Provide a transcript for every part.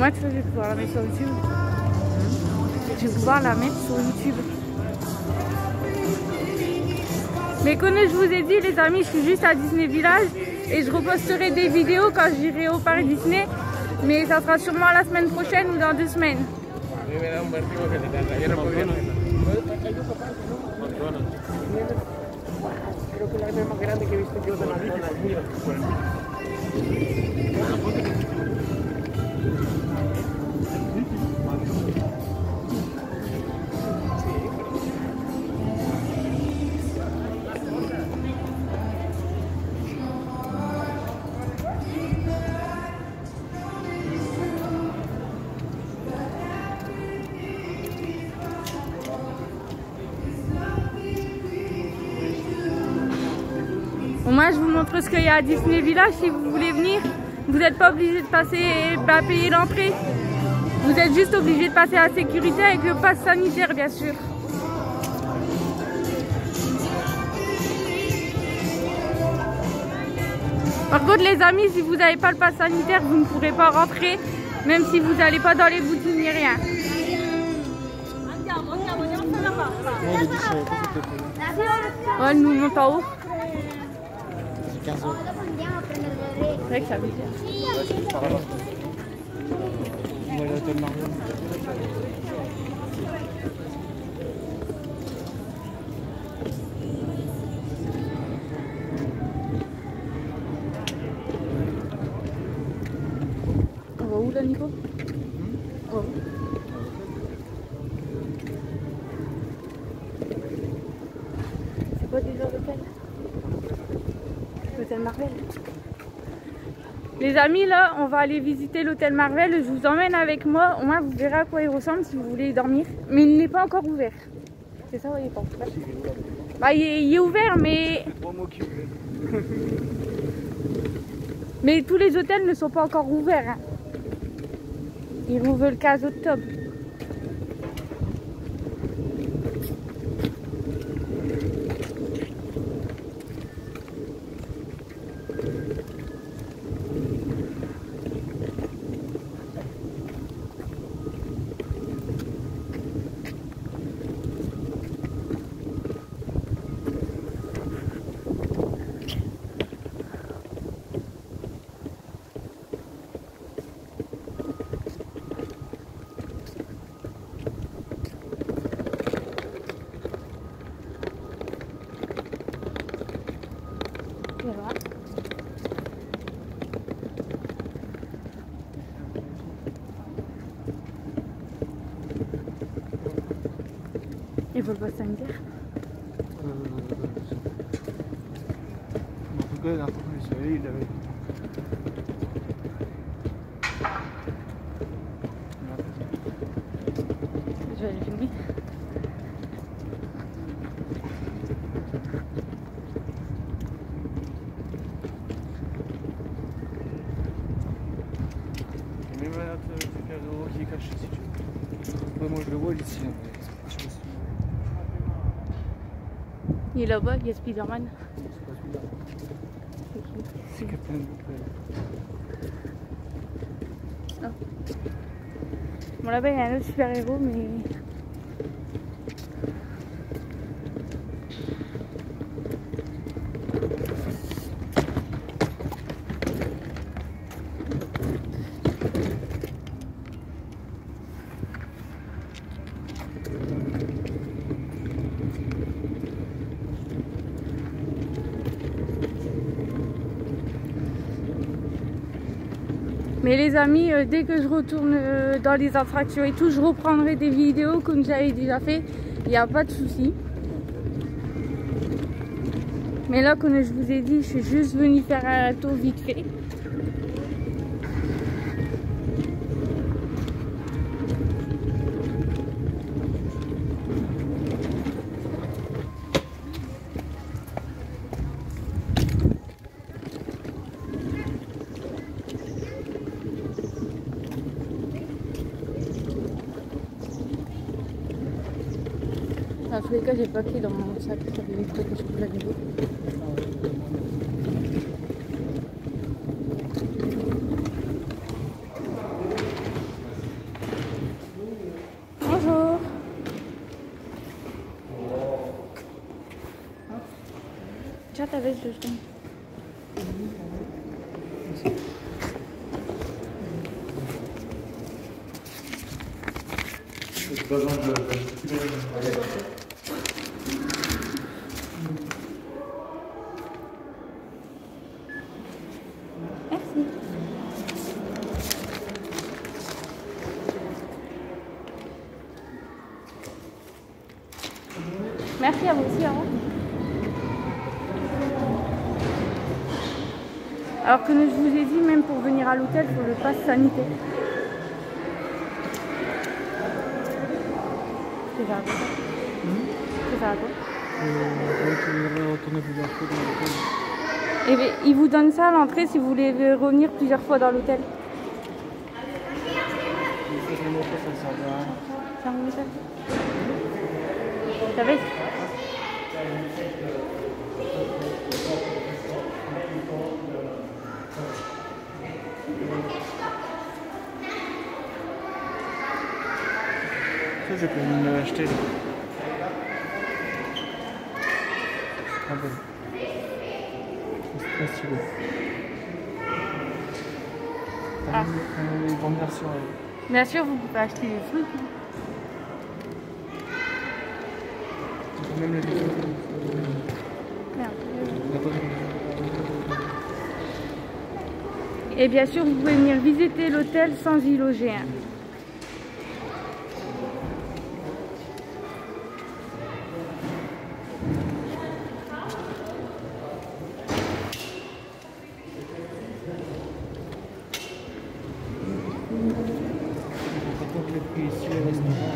Moi, tu sais, je vais pouvoir la mettre sur YouTube. Je vais pouvoir la mettre sur YouTube. Mais comme je vous ai dit, les amis, je suis juste à Disney Village et je reposterai des vidéos quand j'irai au parc Disney. Mais ça sera sûrement la semaine prochaine ou dans 2 semaines. Creo que la M más grande que he visto yo de la vida. Moi, je vous montre ce qu'il y a à Disney Village. Si vous voulez venir, vous n'êtes pas obligé de passer et payer l'entrée. Vous êtes juste obligé de passer à la sécurité avec le pass sanitaire, bien sûr. Par contre, les amis, si vous n'avez pas le pass sanitaire, vous ne pourrez pas rentrer, même si vous n'allez pas dans les boutiques ni rien. Ouais, nous monte en haut. 15 euros. C'est vrai que ça veut dire. On va à l'hôtel Marvel. On va où là, Nico? Oh. C'est quoi déjà l'hôtel? L'hôtel Marvel. Les amis, là, on va aller visiter l'hôtel Marvel. Je vous emmène avec moi. Au moins, vous verrez à quoi il ressemble si vous voulez y dormir. Mais il n'est pas encore ouvert. C'est ça, il est pas ouvert. Bah, il est ouvert, mais... mais tous les hôtels ne sont pas encore ouverts. Hein. Ils rouvrent le 15 octobre. Il faut le pass sanitaire. En tout cas, la dernière fois que je suis allé, il avait. Je vais aller filmer. Et même là, c'est 15 euros qui est caché si tu veux. Ouais, moi je le vois ici. Il est là-bas, il y a Spider-Man. C'est pas celui-là. C'est Captain Marvel. Oh. Bon, là-bas, il y a un autre super-héros, mais... Mais les amis, dès que je retourne dans les attractions et tout, je reprendrai des vidéos comme j'avais déjà fait. Il n'y a pas de souci. Mais là, comme je vous ai dit, je suis juste venue faire un tour vite fait. Dans tous les cas, j'ai pas pris dans mon sac, ça fait vite que je peux la vidéo. chat a veces justum. Merci. Merci à vous aussi. Au revoir. Alors que je vous ai dit, même pour venir à l'hôtel, il faut le pass sanitaire. C'est ça à quoi? C'est ça à quoi? Retourner plusieurs fois dans l'hôtel. Et bien, ils vous donnent ça à l'entrée si vous voulez revenir plusieurs fois dans l'hôtel. Ça remonte ça. Ça va? Ça, je peux me l'acheter. Ah bon. C'est très stylé. Ah. Une grande version. Bien sûr, vous pouvez acheter des trucs. Tu peux même le dire. Merde. Et bien sûr, vous pouvez venir visiter l'hôtel sans y loger. Hein. Le prix ici, le restaurant.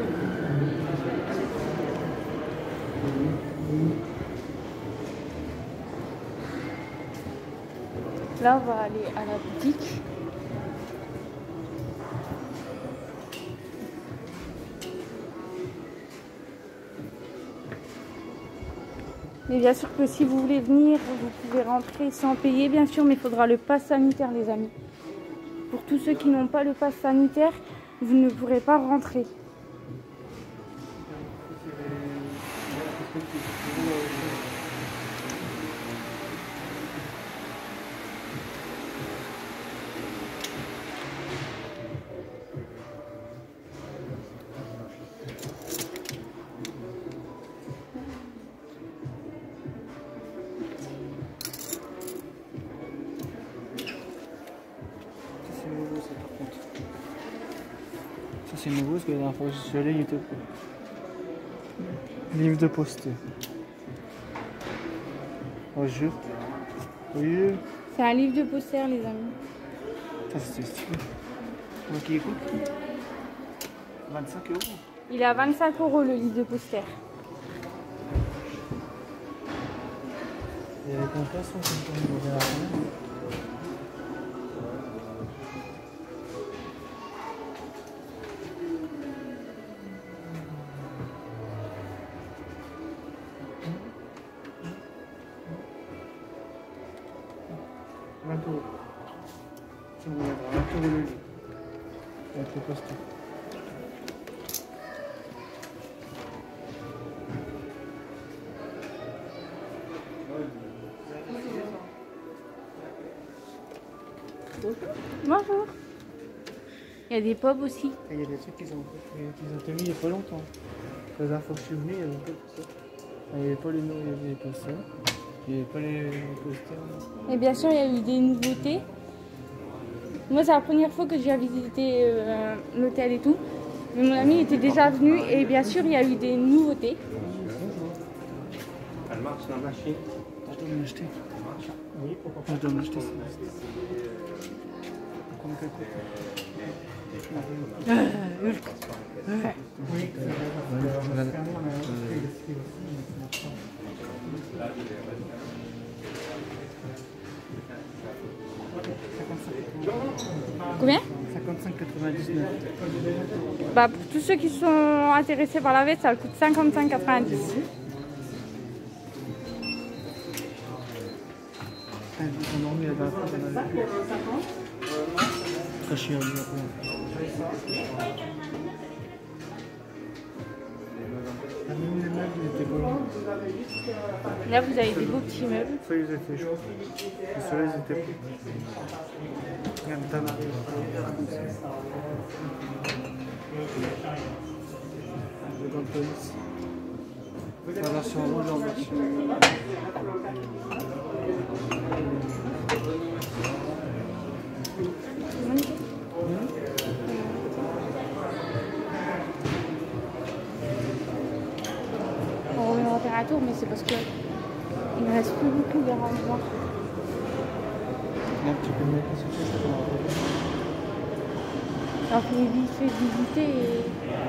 Là, on va aller à la boutique. Mais bien sûr que si vous voulez venir, vous pouvez rentrer sans payer, bien sûr, mais il faudra le pass sanitaire, les amis. Pour tous ceux qui n'ont pas le pass sanitaire, vous ne pourrez pas rentrer. C'est nouveau parce que la dernière fois que je suis allé, il était livre de poste. Oh, jure. Oui. C'est un livre de poster, les amis. Ça, c'est stylé. Comment qui écoute 25 €. Il est à 25 € le livre de poster. Il y avait combien de façons comme on va faire. Si vous voulez avoir 20 € le livre. Avec le poster. Bonjour. Il y a des pubs aussi. Il y a des trucs qu'ils ont mis il n'y a pas longtemps. La dernière fois que je suis venu, il y avait pas tout ça. Il n'y avait pas les noms, il y avait pas ça. Il n'y avait pas les posters. Et bien sûr, il y a eu des nouveautés. Moi, c'est la première fois que j'ai visité l'hôtel et tout. Mais mon ami était déjà venu et bien sûr, il y a eu des nouveautés. Elle marche la machine. Je dois me l'acheter. Oui, pourquoi pas. Je dois me l'acheter. Combien ça coûte? Oui, Combien? 55,99. Bah, pour tous ceux qui sont intéressés par la veste, ça coûte 55,90. Ils ont dormi la dernière fois. Très cher. Même les meubles, ils étaient pas loin. Là, vous avez des beaux petits meubles. Ça, ils étaient chauds. Et ceux-là, ils étaient plus. Regarde, t'as marre. Dans le police. La version rouge en version. On reviendra faire un tour, mais c'est parce que il ne reste plus beaucoup de rangements. Là, tu peux mettre ce que ça. Alors qu'il est vite fait visiter et...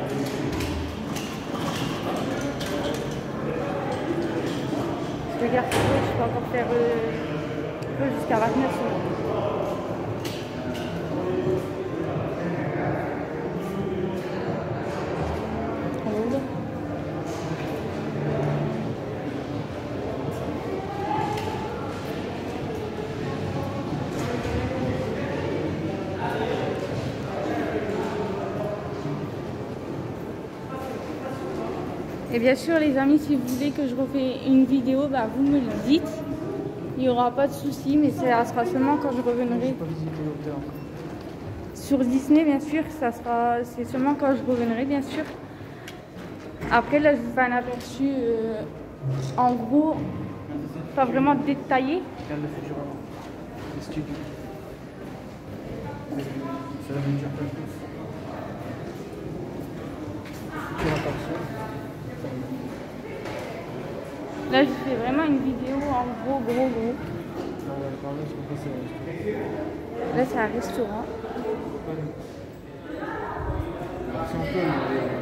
Je regarde, je peux encore faire un peu jusqu'à 29 secondes. Et bien sûr les amis, si vous voulez que je refais une vidéo, bah, vous me le dites. Il n'y aura pas de souci, mais ça sera seulement quand je reviendrai. Sur Disney bien sûr, c'est seulement quand je reviendrai bien sûr. Après là je vous fais un aperçu en gros, pas vraiment détaillé. Regarde le Futurama, les studios. Ça va me dire pas plus. Là je fais vraiment une vidéo en gros. Là c'est un restaurant. C'est un peu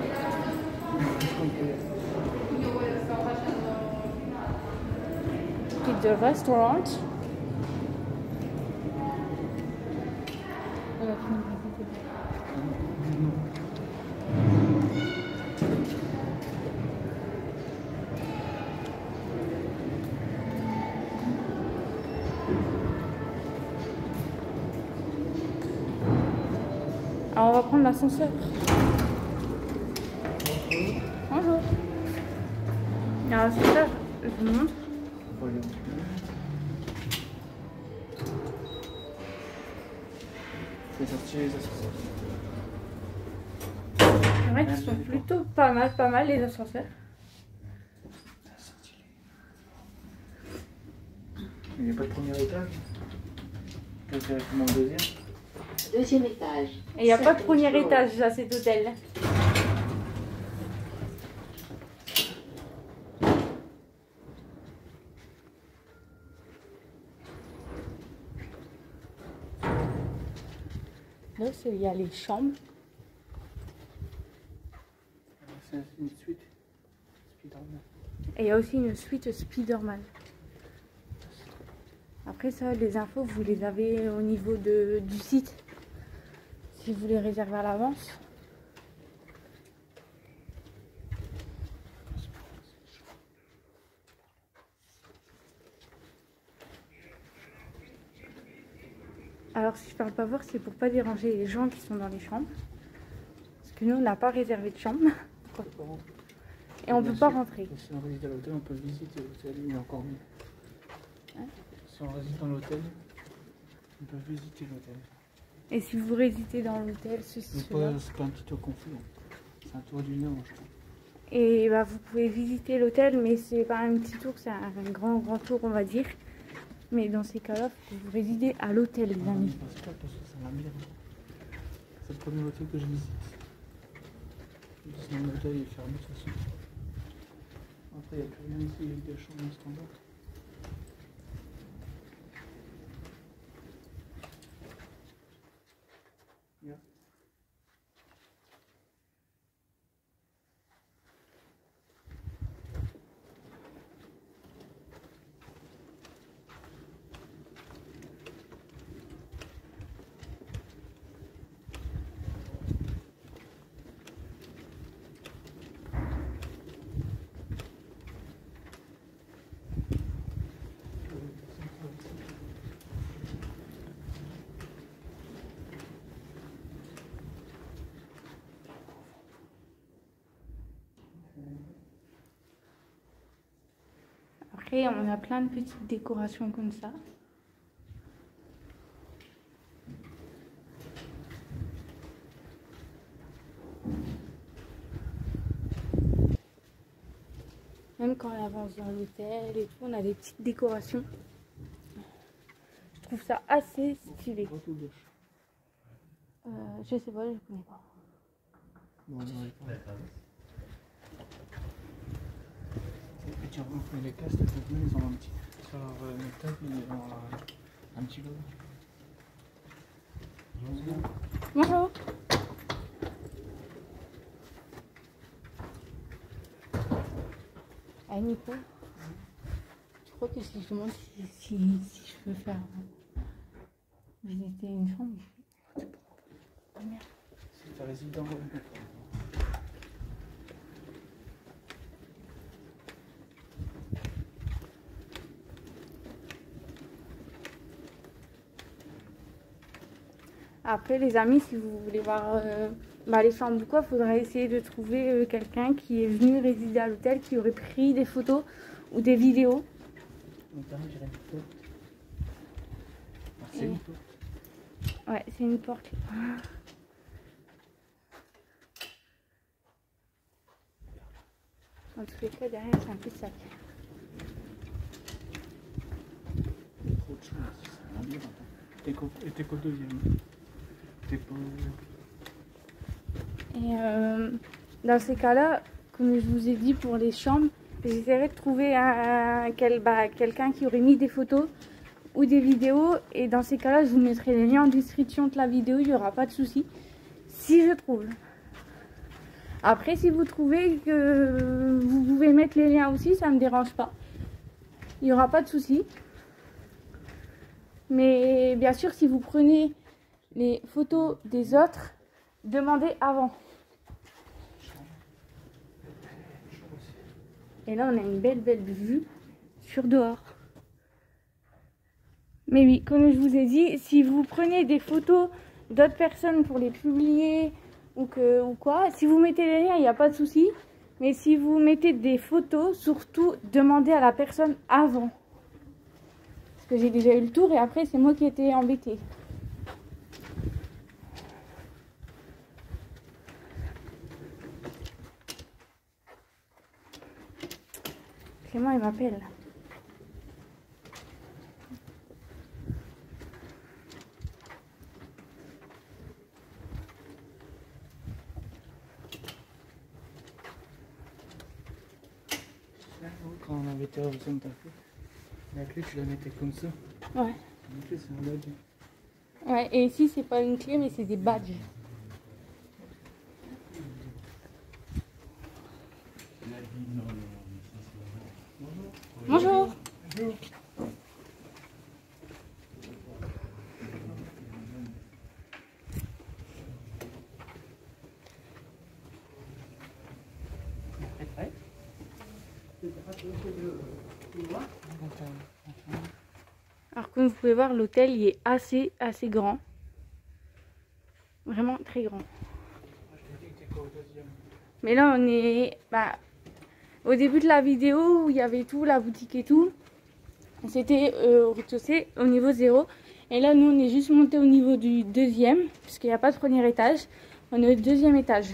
C'est the restaurant. Alors on va prendre l'ascenseur. Bonjour. Alors l'ascenseur, je vous montre. C'est sorti les ascenseurs. C'est vrai qu'ils sont plutôt pas mal les ascenseurs. Il n'y a pas de premier étage. C'est directement au deuxième. Deuxième étage. Et il n'y a pas de premier étage à cet hôtel. Là, il y a les chambres. C'est une suite Spider-Man. Et il y a aussi une suite Spider-Man. Après ça, les infos, vous les avez au niveau du site. Si vous les réservez à l'avance. Alors si je parle pas fort, c'est pour pas déranger les gens qui sont dans les chambres. Parce que nous, on n'a pas réservé de chambre. Et on peut pas rentrer. Si on réside à l'hôtel, on peut visiter l'hôtel, il est encore mieux. Hein? Si on réside dans l'hôtel, on peut visiter l'hôtel. Et si vous résidez dans l'hôtel, ceci, cela. C'est pas un petit tour confus, c'est un tour d'une heure, je crois. Et bah, vous pouvez visiter l'hôtel, mais c'est pas un petit tour, c'est un grand tour, on va dire. Mais dans ces cas-là, vous résidez à l'hôtel, les amis. Je pense pas parce que ça va bien. C'est le premier hôtel que je visite. Sinon, l'hôtel est fermé de toute façon. Après, il n'y a plus rien ici, il y a des chambres standards. Yeah. Après, on a plein de petites décorations comme ça. Même quand on avance dans l'hôtel et tout, on a des petites décorations. Je trouve ça assez stylé. Je sais pas, je connais pas. Bon, on n'aurait pas. Et tu remontes les casques, ils ont un petit. Sur leur table, ils ont un petit logo. Bonjour. Ah, Nico, je crois que si je demande si je peux faire visiter une chambre, oh merde. C'est ta résidence. Après, les amis, si vous voulez voir les chambres ou quoi, il faudra essayer de trouver quelqu'un qui est venu résider à l'hôtel, qui aurait pris des photos ou des vidéos. C'est une porte. Ouais, c'est une porte. En tous les cas, derrière, c'est un peu sac. Trop de chance, c'est un labyrinthe. T'es qu'au deuxième. T'es pas. Et dans ces cas-là, comme je vous ai dit pour les chambres, j'essaierai de trouver quelqu'un qui aurait mis des photos ou des vidéos. Et dans ces cas-là, je vous mettrai les liens en description de la vidéo, il n'y aura pas de souci. Si je trouve. Après, si vous trouvez que vous pouvez mettre les liens aussi, ça ne me dérange pas. Il n'y aura pas de souci. Mais bien sûr, si vous prenez les photos des autres, demandez avant. Et là, on a une belle vue sur dehors. Mais oui, comme je vous ai dit, si vous prenez des photos d'autres personnes pour les publier ou quoi, si vous mettez les liens, il n'y a pas de souci. Mais si vous mettez des photos, surtout, demandez à la personne avant. Parce que j'ai déjà eu le tour et après, c'est moi qui étais embêtée. Clément, il m'appelle. Quand on avait été à Santa Fe, la clé tu la mettais comme ça. Ouais. La clé c'est un badge. Ouais, et ici, c'est pas une clé, mais c'est des badges. Bonjour. Bonjour. Alors comme vous pouvez voir, l'hôtel il est assez grand. Vraiment très grand. Mais là on est au début de la vidéo où il y avait tout, la boutique et tout. C'était au rez-de-chaussée, au niveau 0. Et là nous on est juste monté au niveau du deuxième, puisqu'il n'y a pas de premier étage. On est au deuxième étage.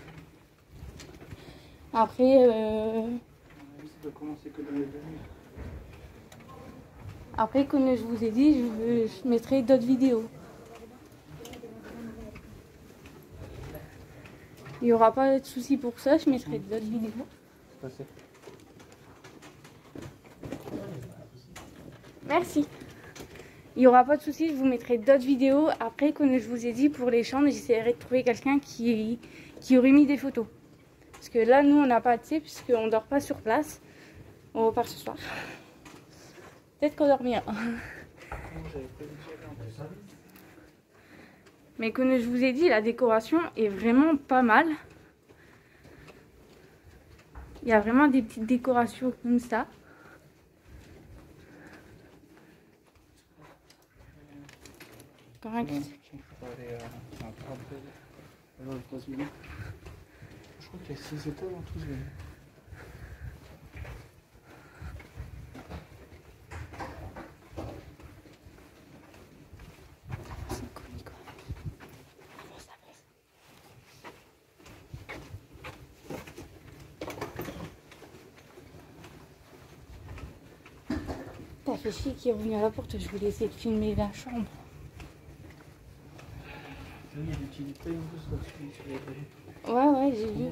Après Après, comme je vous ai dit, je mettrai d'autres vidéos. Il n'y aura pas de souci pour ça, je mettrai d'autres vidéos. Merci. Il n'y aura pas de souci, je vous mettrai d'autres vidéos. Après, comme je vous ai dit, pour les chambres, j'essaierai de trouver quelqu'un qui aurait mis des photos. Parce que là, nous, on n'a pas de thé, puisqu'on ne dort pas sur place. On repart ce soir. Peut-être qu'on dormira. Mais comme je vous ai dit, la décoration est vraiment pas mal. Il y a vraiment des petites décorations comme ça. Correct. Je crois qu'il y a 6 étages en tout. T'as fait chier qui est revenu à la porte, je voulais essayer de filmer la chambre. Il y a des petits détails en plus là-dessus sur les balais. Ouais, j'ai vu.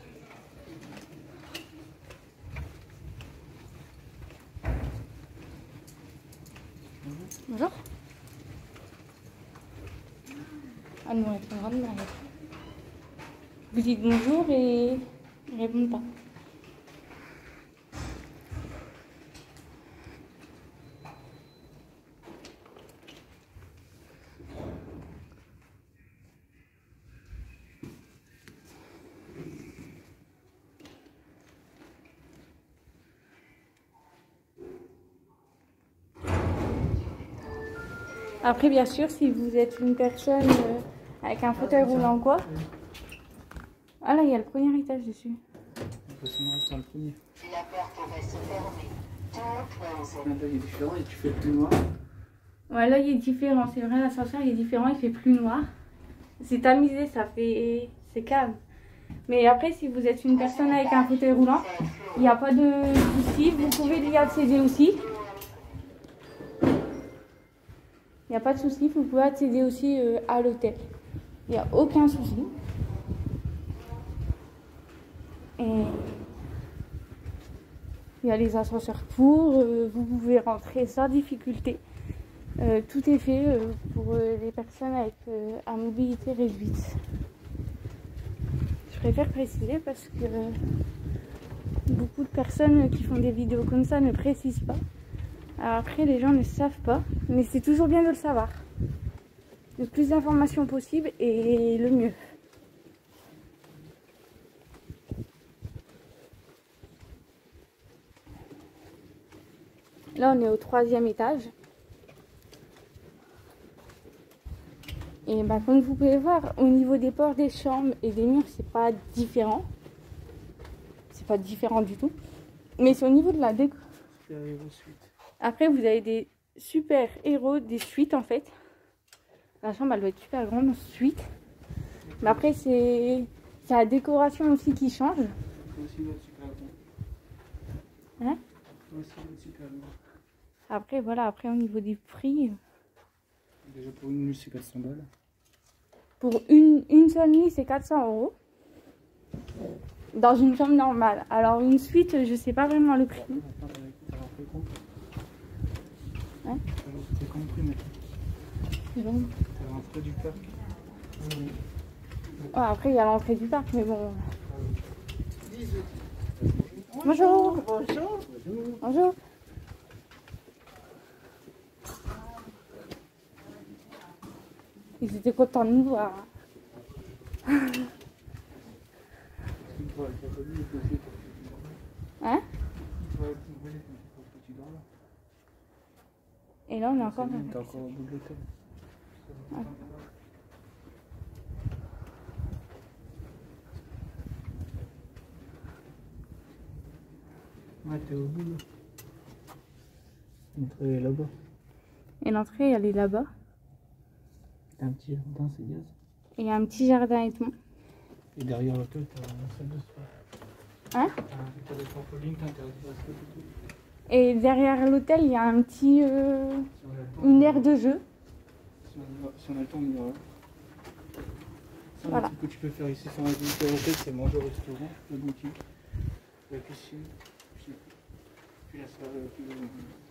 Bonjour. Ah non, elle est grande mère. Vous dites bonjour et ils répondent pas. Après, bien sûr, si vous êtes une personne avec un fauteuil roulant ou quoi. Ah là, il y a le premier étage dessus. On peut se mettre dans le premier. La porte va se fermer. Là, il est différent et tu fais plus noir. Ouais, là, il est différent. C'est vrai, l'ascenseur, il est différent. Il fait plus noir. C'est tamisé, ça fait... C'est calme. Mais après, si vous êtes une personne avec un fauteuil roulant, il n'y a pas de souci. Vous pouvez y accéder aussi. Il n'y a pas de souci. Vous pouvez accéder aussi à l'hôtel. Il n'y a aucun souci. Et il y a les ascenseurs pour. Vous pouvez rentrer sans difficulté. Tout est fait pour les personnes avec à mobilité réduite. Je préfère préciser parce que beaucoup de personnes qui font des vidéos comme ça ne précisent pas. Alors après, les gens ne savent pas, mais c'est toujours bien de le savoir. Le plus d'informations possible et le mieux. Là, on est au 3e étage. Et bah, comme vous pouvez voir, au niveau des portes des chambres et des murs, c'est pas différent. C'est pas différent du tout. Mais c'est au niveau de la déco. Après, vous avez des super héros, des suites en fait. La chambre, elle doit être super grande, en suite. Mais après, c'est la décoration aussi qui change. Hein? Après, voilà, après au niveau des prix. Déjà pour une nuit, c'est 400 balles. Pour une seule nuit, c'est 400 €. Dans une chambre normale. Alors une suite, je sais pas vraiment le prix. Hein? C'est compris maintenant. C'est bon. C'est l'entrée du parc. Ouais, après, il y a l'entrée du parc, mais bon. Bonjour. Bonjour. Bonjour. Ils étaient contents de nous voir. Hein? Et là, on est encore... T'es encore au bout de l'hôtel. Ouais. Ouais, t'es au bout là. L'entrée est là-bas. Et l'entrée, elle est là-bas. T'as un petit jardin, c'est gaz. Et il y a un petit jardin et tout. Et derrière l'hôtel, t'as une salle de sport. Hein? T'as des trampolines, t'as interdit de rester et tout. Et derrière l'hôtel, il y a un petit... une aire de jeu. Si on a le temps, on ira. Voilà. Le truc que tu peux faire ici sans la visite à l'hôtel, c'est manger au restaurant, la boutique, la piscine, puis la salle.